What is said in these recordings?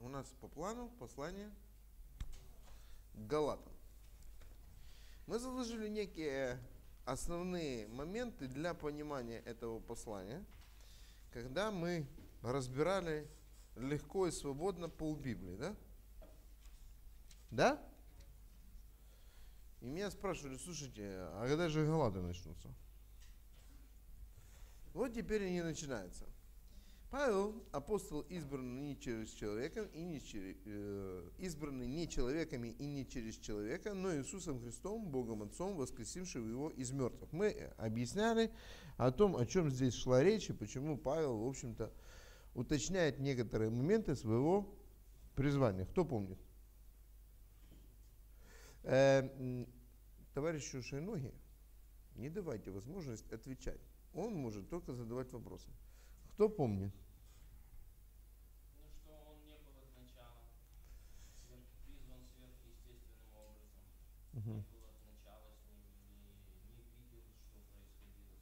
У нас по плану послание к Галатам. Мы заложили некие основные моменты для понимания этого послания, когда мы разбирали легко и свободно полбиблии, да? Да? И меня спрашивали, слушайте, а когда же Галаты начнутся? Вот теперь они начинаются. Павел, апостол, избранный не через человеком и не через, избранный не человеками и не через человека, но Иисусом Христом, Богом Отцом, воскресившим его из мертвых. Мы объясняли о том, о чем здесь шла речь, и почему Павел, в общем-то, уточняет некоторые моменты своего призвания. Кто помнит? Товарищу Шайноге не давайте возможность отвечать. Он может только задавать вопросы. Кто помнит? Ну, что он не был от начала призван сверхъестественным образом. Не был от начала с ним, не видел, что происходило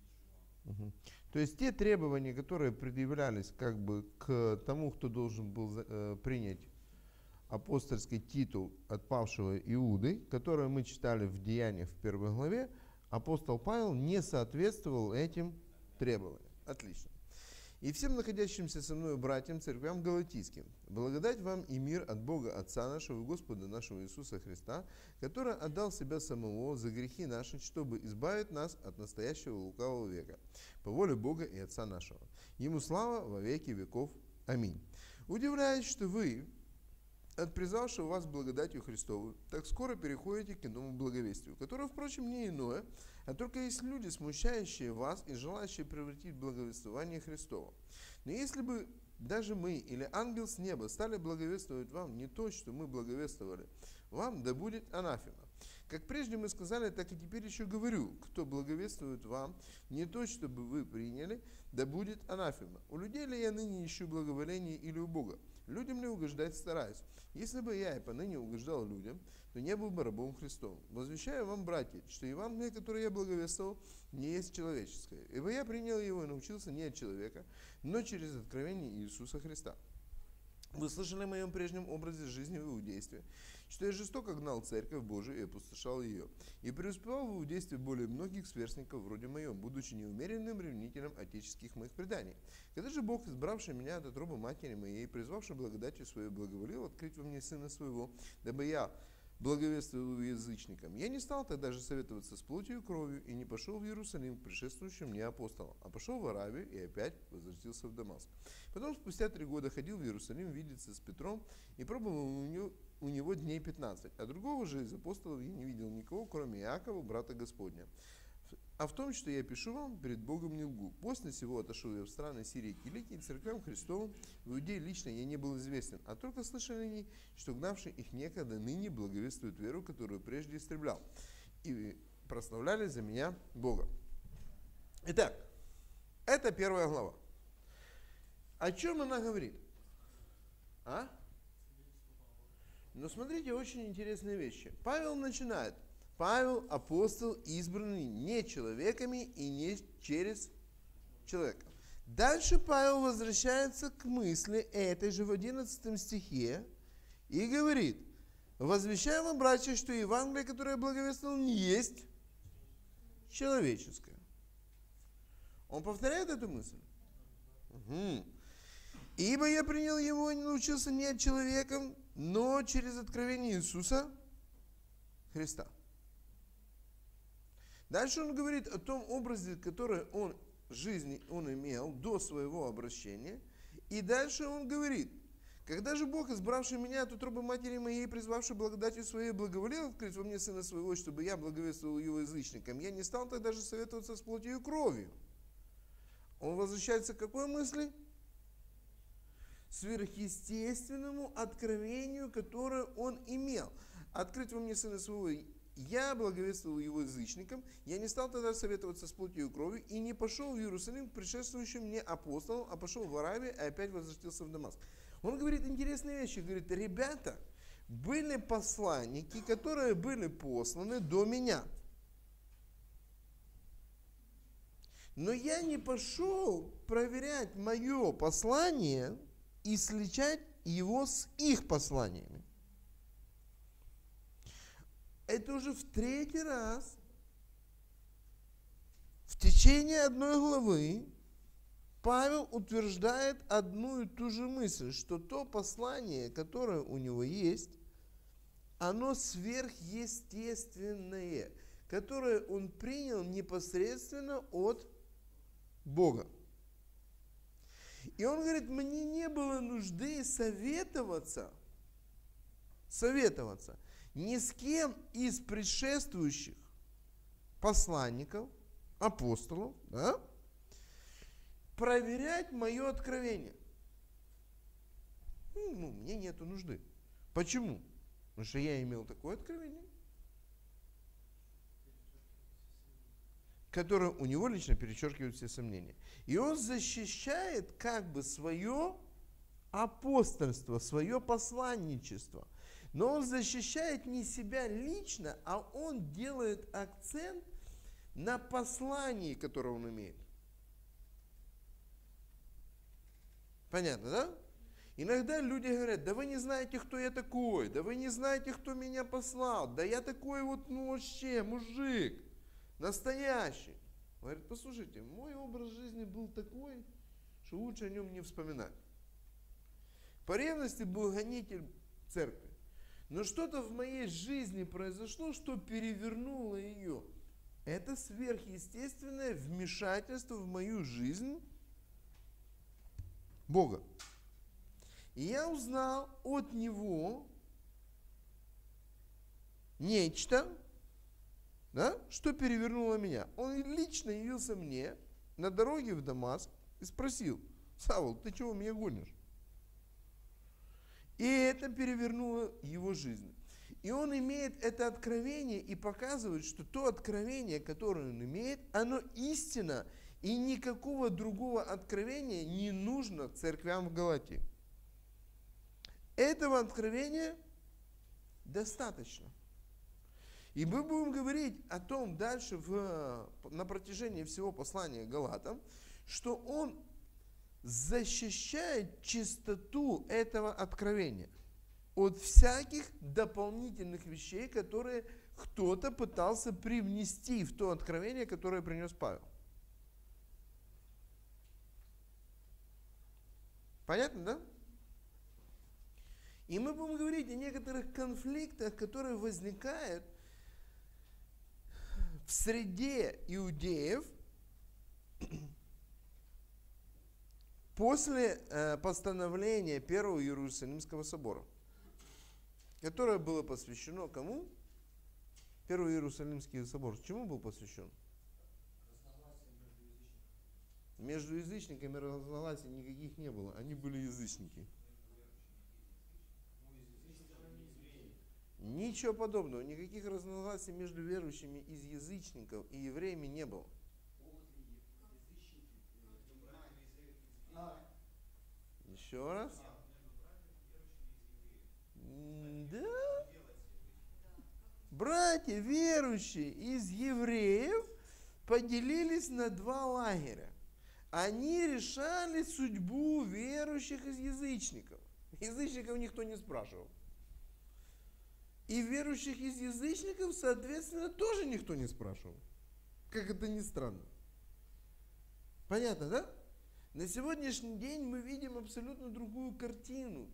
с Иешуа. То есть те требования, которые предъявлялись как бы к тому, кто должен был принять апостольский титул от павшего Иуды, которые мы читали в Деяниях в 1 главе, апостол Павел не соответствовал этим требованиям. Отлично. И всем находящимся со мной братьям, церквям галатийским, благодать вам и мир от Бога Отца нашего и Господа нашего Иисуса Христа, который отдал себя самого за грехи наши, чтобы избавить нас от настоящего лукавого века, по воле Бога и Отца нашего. Ему слава во веки веков. Аминь. Удивляюсь, что вы, от призвавшего вас благодатью Христовую, так скоро переходите к иному благовестию, которое, впрочем, не иное, а только есть люди, смущающие вас и желающие превратить благовествование Христово. Но если бы даже мы или ангел с неба стали благовествовать вам не то, что мы благовествовали вам, да будет анафема. Как прежде мы сказали, так и теперь еще говорю, кто благовествует вам не то, чтобы вы приняли, да будет анафема. У людей ли я ныне ищу благоволение или у Бога? Людям ли угождать стараюсь? Если бы я и поныне угождал людям, то не был бы рабом Христовым. Возвещаю вам, братья, что Евангелие, которое я благовествовал, не есть человеческое. Ибо я принял его и научился не от человека, но через откровение Иисуса Христа. Вы слышали о моем прежнем образе жизни в иудействе, что я жестоко гнал церковь Божию и опустошал ее, и преуспевал в иудействе более многих сверстников вроде моем, будучи неумеренным ревнителем отеческих моих преданий. Когда же Бог, избравший меня от утробы матери моей, призвавший благодатью своей, благоволил открыть во мне Сына Своего, дабы я благовествовал язычникам, я не стал тогда же советоваться с плотью и кровью, и не пошел в Иерусалим к предшествующим мне апостолам, а пошел в Аравию и опять возвратился в Дамаск. Потом спустя 3 года ходил в Иерусалим видеться с Петром и пробовал у него дней 15, а другого же из апостолов я не видел никого, кроме Иакова, брата Господня. А в том, что я пишу вам, перед Богом не лгу. После сего отошел я в страны Сирии, Киликии, церквям Христовым. В Иудее лично я не был известен, а только слышали они, что гнавший их некогда ныне благовествует веру, которую прежде истреблял. И прославляли за меня Бога. Итак, это 1 глава. О чем она говорит? Но смотрите, очень интересные вещи. Павел начинает. Павел, апостол, избранный не человеками и не через человека. Дальше Павел возвращается к мысли этой же в 11 стихе и говорит: возвещаю вам, братья, что Евангелие, которое я благовествовал, не есть человеческое. Он повторяет эту мысль? Ибо я принял его и научился не от человеком, но через откровение Иисуса Христа. Дальше он говорит о том образе, который он в жизни он имел до своего обращения. И дальше он говорит: когда же Бог, избравший меня от утробы матери моей, призвавший благодатью своей, благоволил открыть во мне Сына Своего, чтобы я благовествовал его язычникам, я не стал тогда же советоваться с плотью и кровью. Он возвращается к какой мысли? Сверхъестественному откровению, которое он имел. Открыть во мне Сына Своего, я благовествовал его язычникам, я не стал тогда советоваться с плотью и кровью, и не пошел в Иерусалим к предшествующим мне апостолам, а пошел в Аравию, и опять возвратился в Дамаск. Он говорит интересные вещи, говорит: ребята, были посланники, которые были посланы до меня. Но я не пошел проверять мое послание и сличать его с их посланиями. Это уже в третий раз в течение одной главы Павел утверждает одну и ту же мысль, что то послание, которое у него есть, оно сверхъестественное, которое он принял непосредственно от Бога. И он говорит, мне не было нужды советоваться ни с кем из предшествующих посланников, апостолов, да, проверять мое откровение. Мне нету нужды. Почему? Потому что я имел такое откровение, которое у него лично перечеркивает все сомнения. И он защищает как бы свое апостольство, свое посланничество. Но он защищает не себя лично, а он делает акцент на послании, которое он имеет. Понятно, да? Иногда люди говорят, да вы не знаете, кто я такой, да вы не знаете, кто меня послал, да я такой вот, вообще, мужик, настоящий. Говорит, послушайте, мой образ жизни был такой, что лучше о нем не вспоминать. По ревности был гонитель церкви. Но что-то в моей жизни произошло, что перевернуло ее. Это сверхъестественное вмешательство в мою жизнь Бога. И я узнал от него нечто, да, что перевернуло меня. Он лично явился мне на дороге в Дамаск и спросил, Савл, ты чего меня гонишь? И это перевернуло его жизнь. И он имеет это откровение и показывает, что то откровение, которое он имеет, оно истина, и никакого другого откровения не нужно церквям в Галатии. Этого откровения достаточно. И мы будем говорить о том дальше на протяжении всего послания Галатам, что он защищает чистоту этого откровения от всяких дополнительных вещей, которые кто-то пытался привнести в то откровение, которое принес Павел. Понятно, да? И мы будем говорить о некоторых конфликтах, которые возникают в среде иудеев после постановления Первого Иерусалимского собора, которое было посвящено кому? Первый Иерусалимский собор. Чему был посвящен? Между язычниками разногласий никаких не было. Они были язычники. Ничего подобного. Никаких разногласий между верующими из язычников и евреями не было. Еще раз? Да. Братья, верующие из евреев, поделились на два лагеря. Они решали судьбу верующих из язычников. Язычников никто не спрашивал. И верующих из язычников, соответственно, тоже никто не спрашивал. Как это ни странно. Понятно, да? На сегодняшний день мы видим абсолютно другую картину.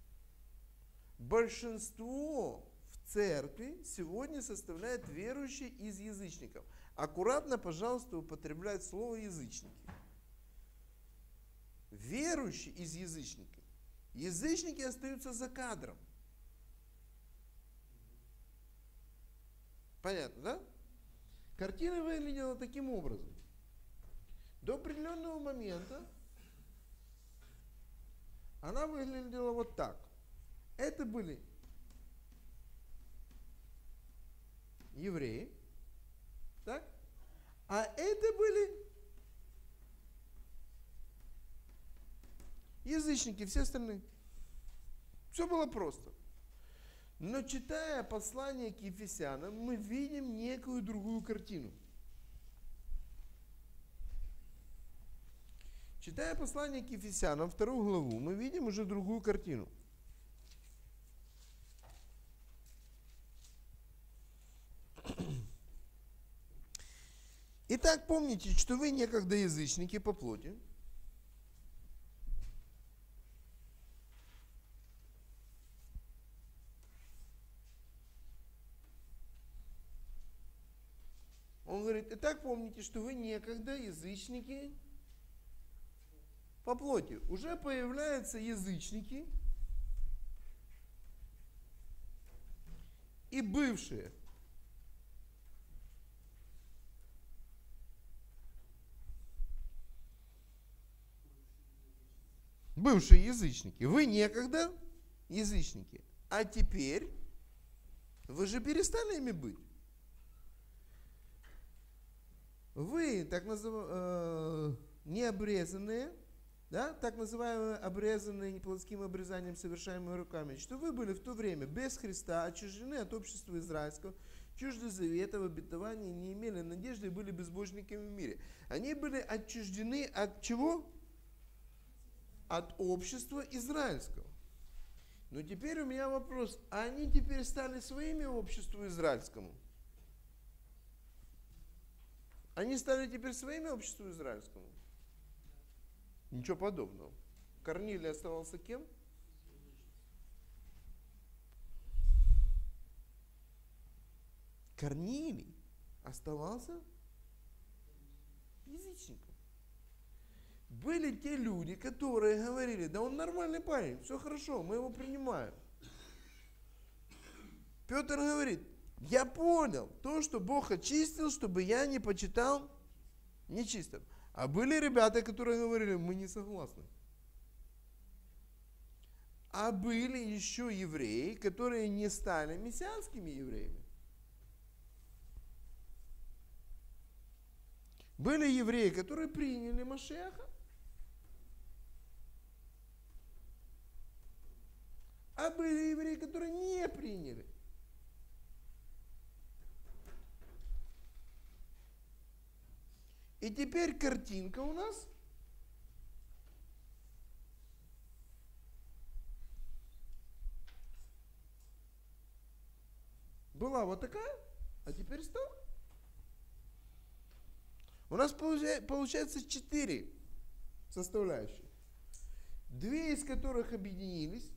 Большинство в церкви сегодня составляет верующие из язычников. Аккуратно, пожалуйста, употребляют слово язычники. Верующие из язычников. Язычники остаются за кадром. Понятно, да? Картина выглядела таким образом. До определенного момента она выглядела вот так. Это были евреи, так? А это были язычники, все остальные. Все было просто. Но читая послание к Ефесянам, мы видим некую другую картину. Читая послание к Ефесянам, 2 главу, мы видим уже другую картину. Итак, помните, что вы некогда язычники по плоти. Он говорит, итак, помните, что вы некогда язычники по плоти. Уже появляются язычники и бывшие. Бывшие язычники. Вы некогда язычники. А теперь вы же перестали ими быть. Вы, так называемые, необрезанные, да, так называемые обрезанные неплотским обрезанием, совершаемые руками, что вы были в то время без Христа, отчуждены от общества израильского, чужды завета, в обетовании, не имели надежды и были безбожниками в мире. Они были отчуждены от чего? От общества израильского. Но теперь у меня вопрос, а они теперь стали своими обществу израильскому? Они стали теперь своими обществу израильскому? Ничего подобного. Корнилий оставался кем? Корнилий оставался язычником. Были те люди, которые говорили, да он нормальный парень, все хорошо, мы его принимаем. Петр говорит, я понял то, что Бог очистил, чтобы я не почитал нечистым. А были ребята, которые говорили, мы не согласны. А были еще евреи, которые не стали мессианскими евреями. Были евреи, которые приняли Машиаха. А были евреи, которые не приняли. И теперь картинка у нас. Была вот такая, а теперь стала. У нас получается 4 составляющих. 2 из которых объединились.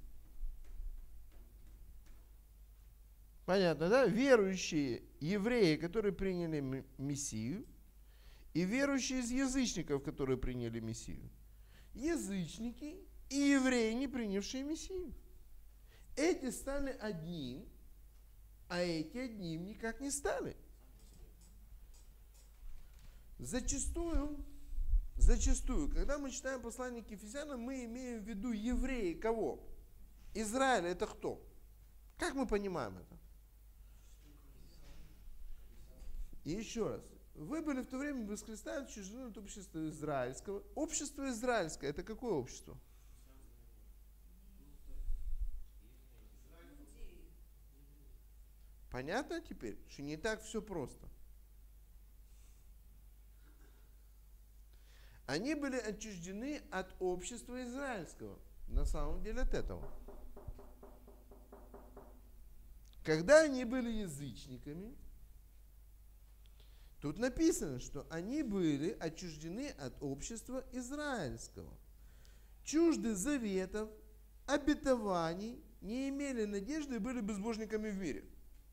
Понятно, да? Верующие евреи, которые приняли Мессию, и верующие из язычников, которые приняли Мессию. Язычники и евреи, не принявшие Мессию. Эти стали одним, а эти одним никак не стали. Зачастую, когда мы читаем послание к Ефесянам, мы имеем в виду евреи кого? Израиль это кто? Как мы понимаем это? И еще раз. Вы были в то время без Христа отчуждены от общества израильского. Общество израильское это какое общество? Понятно теперь, что не так все просто. Они были отчуждены от общества израильского. На самом деле от этого. Когда они были язычниками, тут написано, что они были отчуждены от общества израильского. Чужды заветов, обетований, не имели надежды и были безбожниками в мире.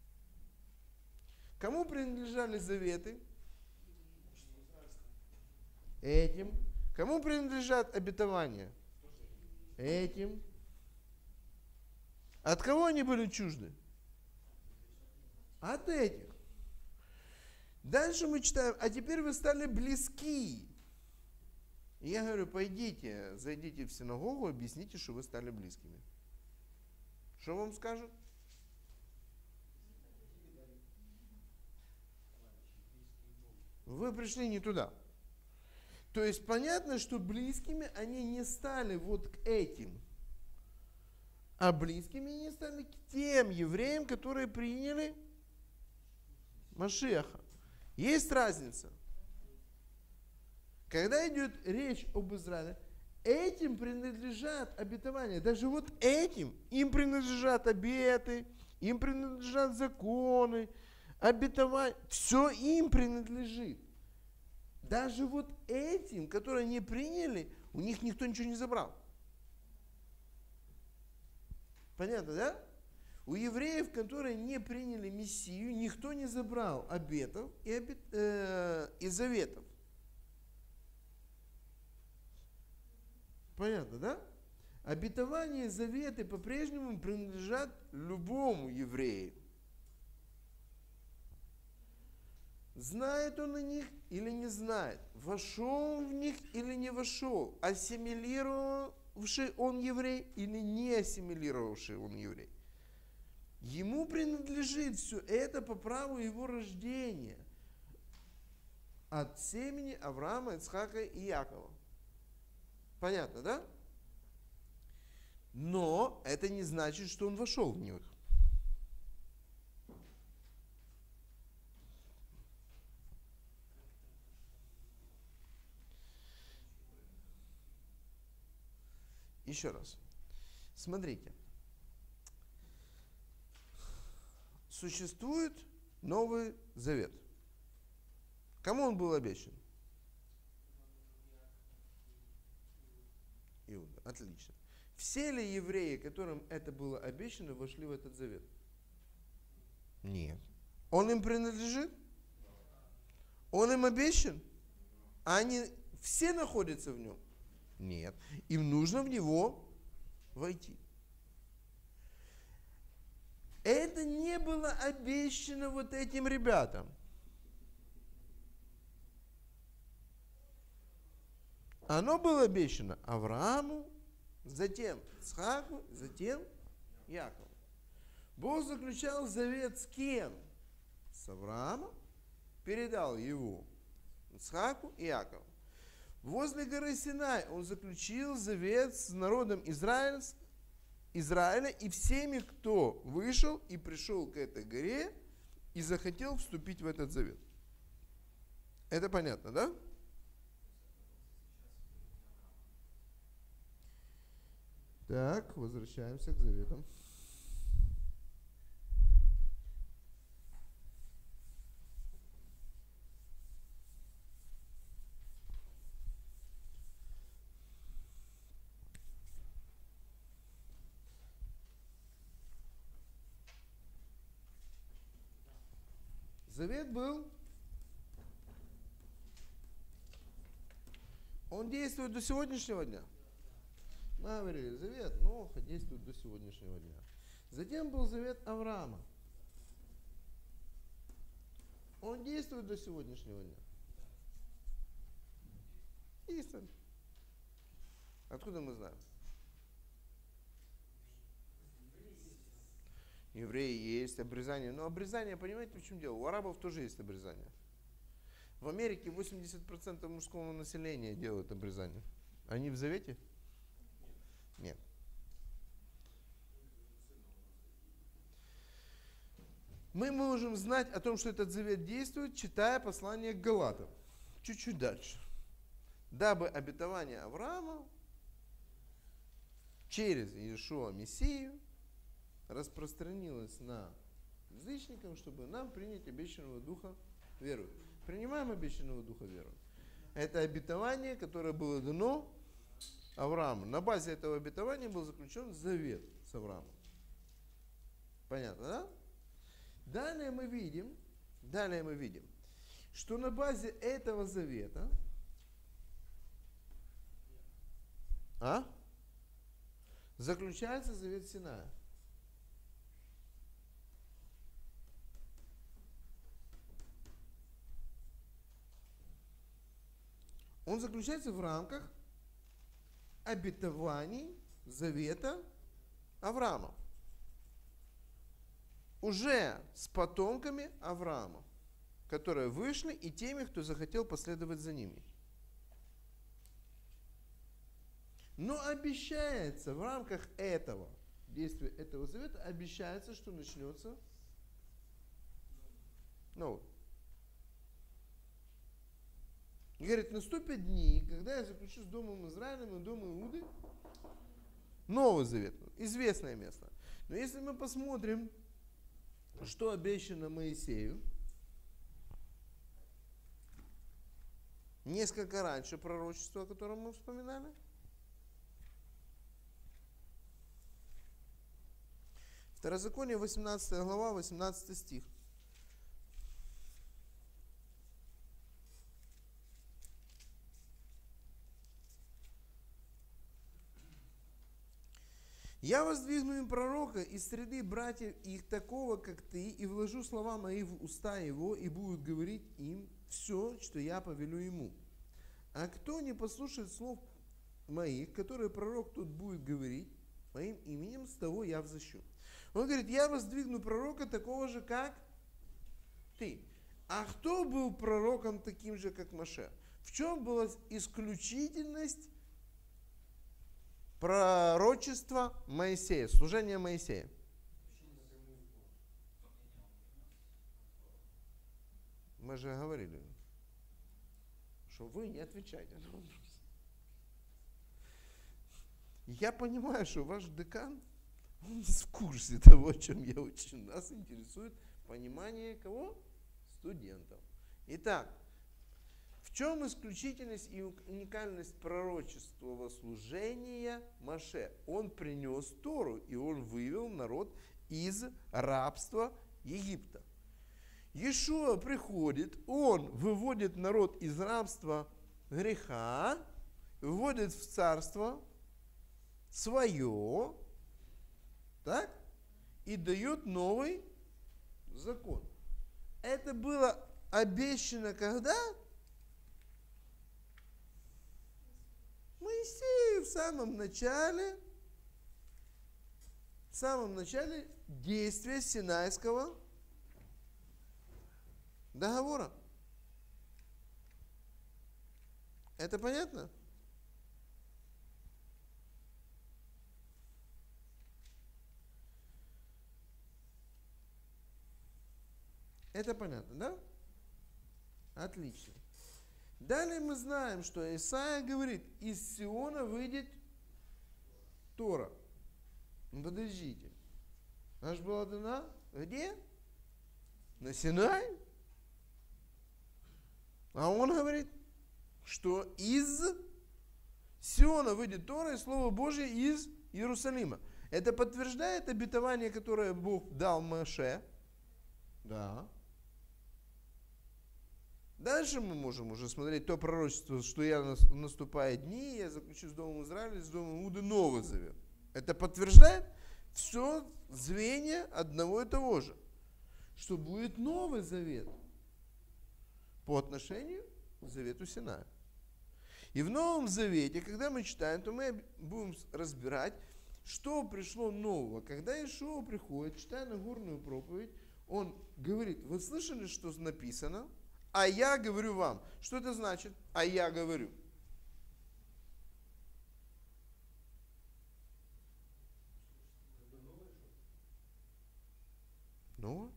Кому принадлежали заветы? Этим. Кому принадлежат обетования? Этим. От кого они были чужды? От этих. Дальше мы читаем, а теперь вы стали близки. И я говорю, пойдите, зайдите в синагогу, объясните, что вы стали близкими. Что вам скажут? Вы пришли не туда. То есть понятно, что близкими они не стали вот к этим, а близкими они стали к тем евреям, которые приняли Машиаха. Есть разница. Когда идет речь об Израиле, этим принадлежат обетования. Даже вот этим им принадлежат обеты, им принадлежат законы, обетования. Все им принадлежит. Даже вот этим, которые не приняли, у них никто ничего не забрал. Понятно, да? У евреев, которые не приняли Мессию, никто не забрал обетов и заветов. Понятно, да? Обетования и заветы по-прежнему принадлежат любому еврею. Знает он о них или не знает, вошел в них или не вошел, ассимилировавший он еврей или не ассимилировавший он еврей. Ему принадлежит все это по праву его рождения от семени Авраама, Ицхака и Якова. Понятно, да? Но это не значит, что он вошел в них. Еще раз. Смотрите. Существует Новый Завет. Кому он был обещан? Иуда. Отлично. Все ли евреи, которым это было обещано, вошли в этот завет? Нет. Он им принадлежит? Он им обещан? А они все находятся в нем? Нет. Им нужно в него войти. Это не было обещано вот этим ребятам. Оно было обещано Аврааму, затем Ицхаку, затем Якову. Бог заключал завет с кем? С Авраамом, передал его Ицхаку и Якову. Возле горы Синай он заключил завет с народом Израиля и всеми, кто вышел и пришел к этой горе и захотел вступить в этот завет. Это понятно, да? Так, возвращаемся к заветам. Завет был, он действует до сегодняшнего дня. Мы говорили, завет Ноха действует до сегодняшнего дня. Затем был завет Авраама. Он действует до сегодняшнего дня. Действует. Откуда мы знаем? Евреи есть, обрезание. Но обрезание, понимаете, в чем дело? У арабов тоже есть обрезание. В Америке 80% мужского населения делают обрезание. Они в завете? Нет. Мы можем знать о том, что этот завет действует, читая послание к Галатам. Чуть-чуть дальше. Дабы обетование Авраама через Иешуа Мессию распространилось на язычников, чтобы нам принять обещанного Духа верою. Принимаем обещанного Духа верою. Это обетование, которое было дано Аврааму. На базе этого обетования был заключен завет с Авраамом. Понятно, да? Далее мы видим, что на базе этого завета заключается завет Синая. Он заключается в рамках обетований завета Авраама. Уже с потомками Авраама, которые вышли, и теми, кто захотел последовать за ними. Но обещается в рамках этого, действия этого завета, обещается, что начнется новый. Говорит, наступят дни, когда я заключу с Домом Израилем и Домом Иуды Новый Завет. Известное место. Но если мы посмотрим, что обещано Моисею, несколько раньше пророчества, о котором мы вспоминали, Второзаконие, 18 глава, 18 стих. «Я воздвигну им пророка из среды братьев их такого, как ты, и вложу слова мои в уста его, и будет говорить им все, что я повелю ему. А кто не послушает слов моих, которые пророк тут будет говорить, моим именем, с того я взыщу». Он говорит, я воздвигну пророка такого же, как ты. А кто был пророком таким же, как Моше? В чем была исключительность пророчества Моисея, служения Моисея? Мы же говорили, что вы не отвечаете на вопрос. Я понимаю, что ваш декан, он в курсе того, о чем я учу. Нас интересует понимание кого? Студентов. Итак, в чем исключительность и уникальность пророческого служения Моше? Он принес Тору, и он вывел народ из рабства Египта. Иешуа приходит, он выводит народ из рабства греха, вводит в царство свое, так? И дает новый закон. Это было обещано когда? Моисею в самом начале действия Синайского договора. Это понятно? Это понятно, да? Отлично. Далее мы знаем, что Исаия говорит, из Сиона выйдет Тора. Ну, подождите. Она же была дана где? На Синае. А он говорит, что из Сиона выйдет Тора и Слово Божие из Иерусалима. Это подтверждает обетование, которое Бог дал Моше. Да. Дальше мы можем уже смотреть то пророчество, что я наступает дни, я заключу с Домом Израиля, с Домом Иуды Новый Завет. Это подтверждает все звенья одного и того же, что будет Новый Завет по отношению к Завету Синая. И в Новом Завете, когда мы читаем, то мы будем разбирать, что пришло нового. Когда Иешуа приходит, читая Нагорную проповедь, он говорит, вы слышали, что написано? А я говорю вам. Что это значит? А я говорю. Ну?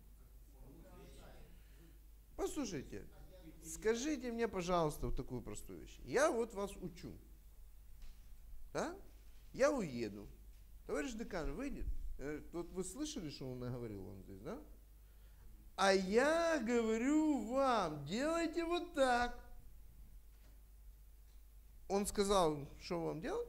Послушайте. Скажите мне, пожалуйста, вот такую простую вещь. Я вот вас учу. Да? Я уеду. Товарищ декан выйдет. Вот вы слышали, что он наговорил вам здесь, да? А я говорю вам, делайте вот так. Он сказал, что вам делать?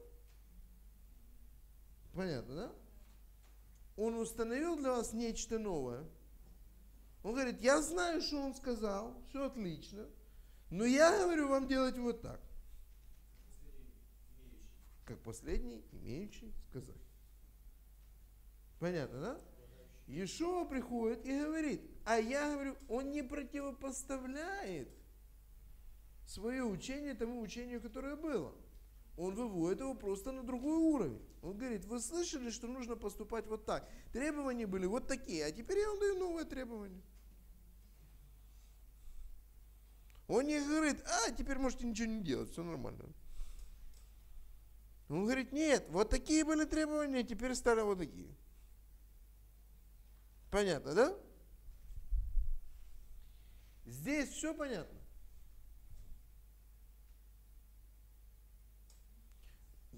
Понятно, да? Он установил для вас нечто новое. Он говорит, я знаю, что он сказал, все отлично, но я говорю вам делать вот так. Как последний, имеющий сказать. Понятно, да? Иешуа приходит и говорит, а я говорю, он не противопоставляет свое учение тому учению, которое было. Он выводит его просто на другой уровень. Он говорит, вы слышали, что нужно поступать вот так. Требования были вот такие, а теперь я вам даю новые требования. Он не говорит, теперь можете ничего не делать, все нормально. Он говорит, нет, вот такие были требования, теперь стали вот такие. Понятно, да? Здесь все понятно.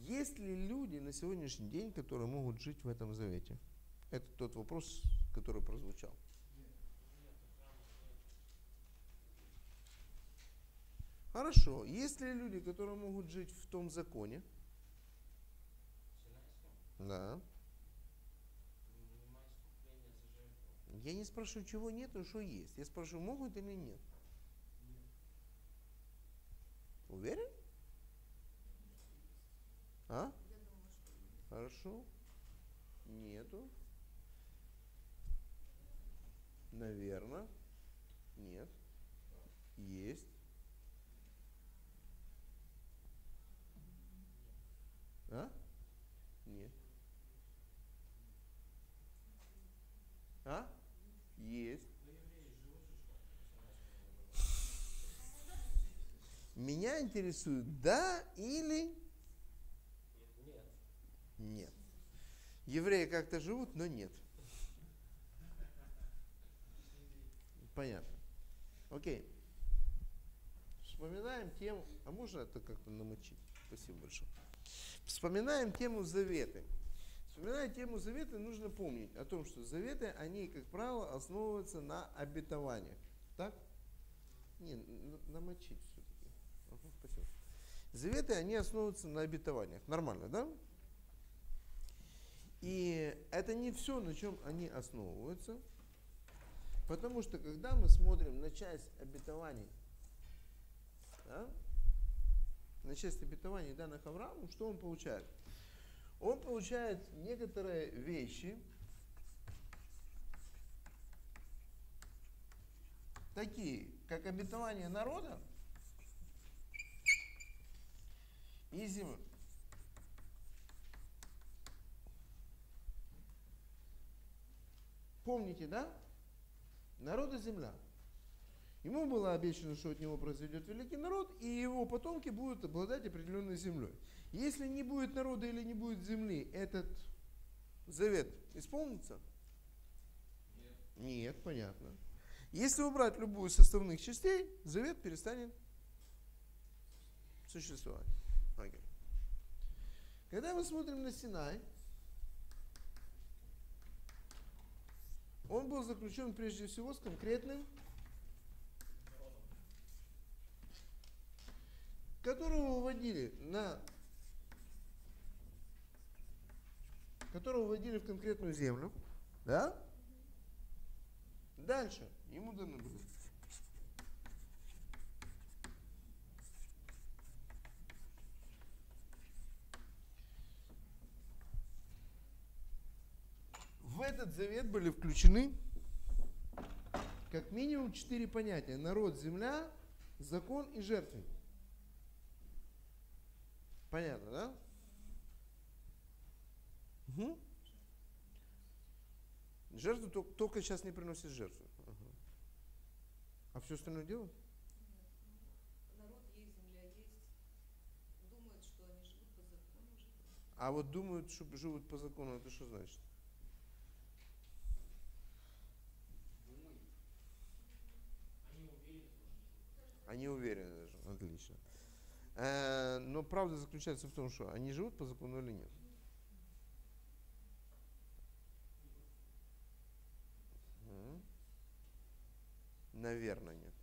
Есть ли люди на сегодняшний день, которые могут жить в этом завете? Это тот вопрос, который прозвучал. Хорошо. Есть ли люди, которые могут жить в том законе? Синайском Да. нема искупления за жертву. Я не спрашиваю, чего нет, а что есть. Я спрашиваю, могут или нет. Уверен? А? Хорошо. Нету. Наверное. Нет. Есть. А? Нет. А? Есть. Меня интересует да или Нет. нет. Евреи как-то живут, но нет. Понятно. Окей. Вспоминаем тему. А можно это как-то намочить? Спасибо большое. Вспоминаем тему заветы. Вспоминая тему завета, нужно помнить о том, что заветы, они, как правило, основываются на обетованиях. Так? Не, намочить все-таки. Ага, спасибо. Заветы, они основываются на обетованиях. Нормально, да? И это не все, на чем они основываются. Потому что, когда мы смотрим на часть обетований, да, на часть обетований, данных Аврааму, что он получает? Он получает некоторые вещи, такие, как обетование народа и земли. Помните, да? Народ и земля. Ему было обещано, что от него произойдет великий народ, и его потомки будут обладать определенной землей. Если не будет народа или не будет земли, этот завет исполнится? Нет. Нет, понятно. Если убрать любую из составных частей, завет перестанет существовать. Окей. Когда мы смотрим на Синай, он был заключен прежде всего с конкретным, которого вводили в конкретную землю, да? Дальше ему даны были в этот завет были включены как минимум 4 понятия: народ, земля, закон и жертвенник. Понятно, да? Угу. Жертву только сейчас не приносит жертву. Ага. А все остальное делают? Народ есть, земля есть. Думают, что они живут по закону уже. А вот думают, что живут по закону, это что значит? Думаю. Они уверены, что Они уверены даже. Отлично. Но правда заключается в том, что они живут по закону или нет. Наверное, нет.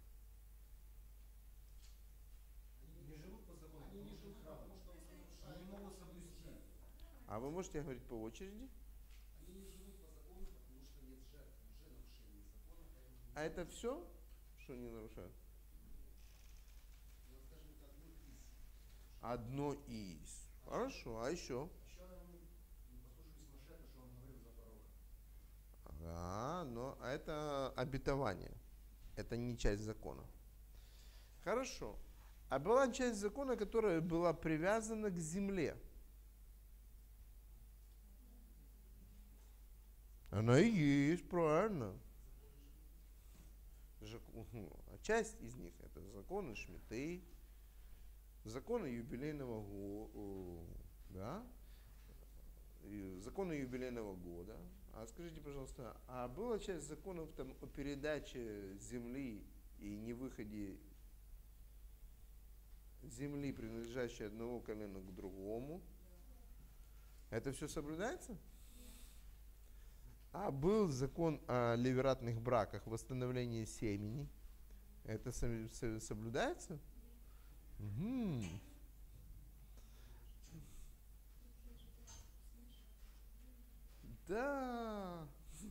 Они не живут по закону, они не живут, потому что они могут соблюсти. А вы можете говорить по очереди? Они не живут по закону, потому что нет жертв, уже нарушение закона, поэтому... А это все, что они нарушают? Ну, скажем так, одно из. Одно из. Хорошо, а еще? Еще послушались Машеха, что он говорил за пророка. Ага, но это обетование. Это не часть закона. Хорошо. А была часть закона, которая была привязана к земле. Она и есть, правильно. Часть из них это законы Шмиты, законы юбилейного года, да? Законы юбилейного года. А скажите, пожалуйста, а была часть законов там о передаче земли и невыходе земли, принадлежащей одного колена к другому? Это все соблюдается? А был закон о ливератных браках, восстановлении семени. Это соблюдается? Мгм. Да.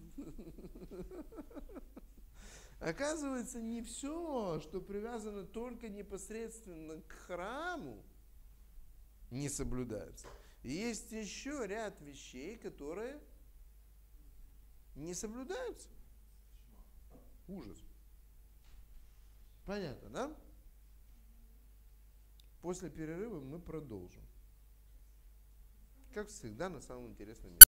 Оказывается, не все, что привязано только непосредственно к храму, не соблюдается. И есть еще ряд вещей, которые не соблюдаются. Ужас. Понятно, да? После перерыва мы продолжим. Как всегда, на самом интересном месте.